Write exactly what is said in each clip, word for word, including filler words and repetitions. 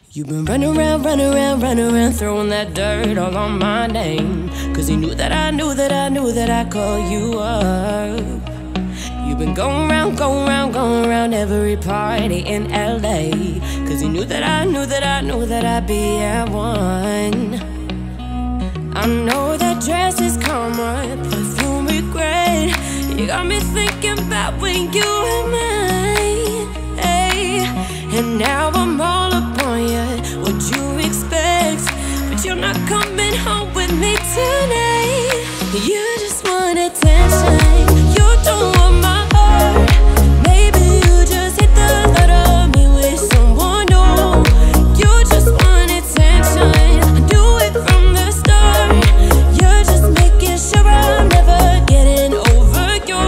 You've been running around, running around, running around, throwing that dirt all on my name. Cause you knew that I knew that I knew that I'd call you up. You've been going around, going around, going around every party in L A. Cause you knew that I knew that I knew that I'd be at one. I know that dress is karma, perfume regret. You got me thinking about when you were mine, hey. And now I'm all upon you, what you expect? But you're not coming home with me tonight. You just want attention, you don't want my heart. Maybe you just hate the thought of me with someone new. You just want attention, I knew it from the start. You're just making sure I'm never getting over you.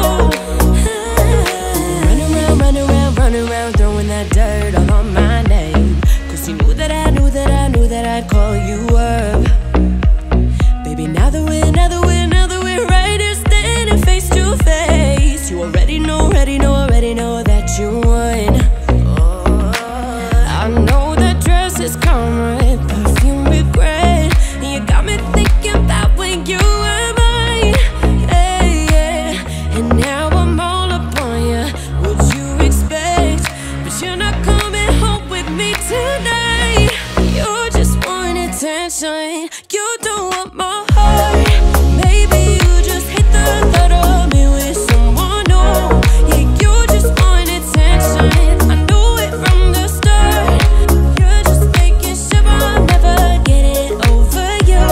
Running around, running around, running around, throwing that dirt all on my name. Cause you knew that I knew that I knew that I'd call you up. Baby, now that we're, now that we're, now that we're right here standing face to face, you already know, already know, already know that you won. Oh, I know that dress is karma, perfume regret. And you got me thinking about when you were mine, hey, yeah. And now I'm all upon you, what you expect? But you're not coming home with me tonight. You just want attention, you don't want my heart. Maybe you just hate the thought of me with someone new. Yeah, you just want attention, I knew it from the start. You're just making sure I'm never getting over you.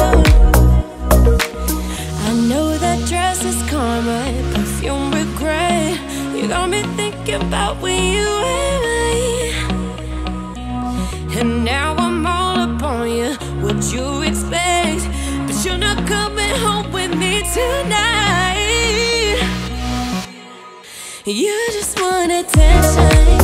I know that dress is karma, perfume regret. You got me thinking about when you were mine. And now I'm all upon you, what you expect? But you're not coming home with me tonight. You just want attention.